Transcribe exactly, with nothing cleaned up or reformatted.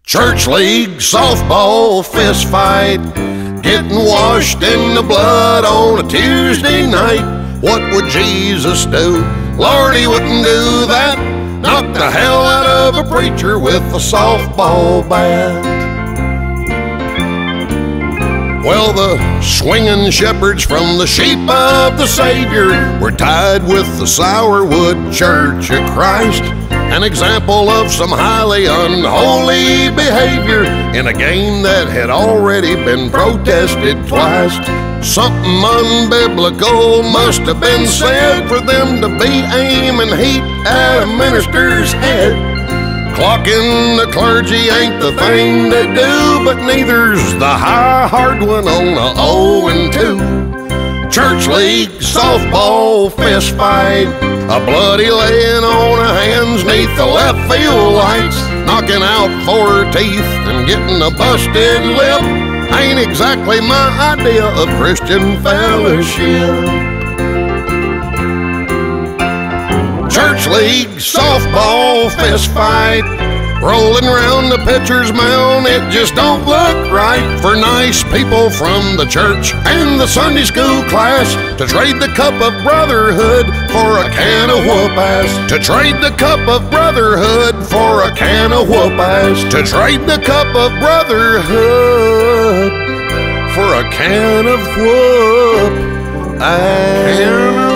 Church league, softball, fist fight, getting washed in the blood on a Tuesday night. What would Jesus do? Lord, he wouldn't do that. Knock the hell out of a preacher with a softball bat. Well, the swinging shepherds from the sheep of the Savior were tied with the Sourwood Church of Christ, an example of some highly unholy behavior in a game that had already been protested twice. Something unbiblical must have been said for them to be aiming heat at a minister's head. Clocking the clergy ain't the thing to do, but neither's the high hard one on a oh and two. Church league, softball, fist fight, a bloody laying on of hands neath the left field lights, knocking out four teeth and getting a busted lip ain't exactly my idea of Christian fellowship. Church league, softball, fist fight, rolling around the pitcher's mound, it just don't look right for nice people from the church and the Sunday school class to trade the cup of brotherhood for a can of whoop-ass. To trade the cup of brotherhood for a can of whoop-ass. To trade the cup of brotherhood for a can of whoop-ass.